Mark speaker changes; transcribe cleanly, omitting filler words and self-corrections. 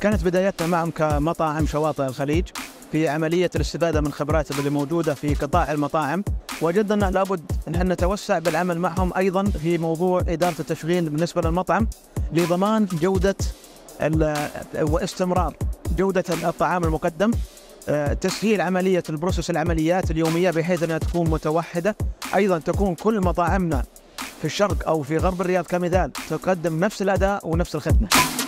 Speaker 1: كانت بدايتنا معهم كمطاعم شواطئ الخليج في عملية الاستفادة من خبراتهم اللي موجودة في قطاع المطاعم. وجدنا لابد أن نتوسع بالعمل معهم أيضا في موضوع إدارة التشغيل بالنسبة للمطعم لضمان جودة واستمرار جودة الطعام المقدم، تسهيل عملية البروسس العمليات اليومية بحيث أنها تكون متوحدة. أيضا تكون كل مطاعمنا في الشرق أو في غرب الرياض كمثال تقدم نفس الأداء ونفس الخدمة.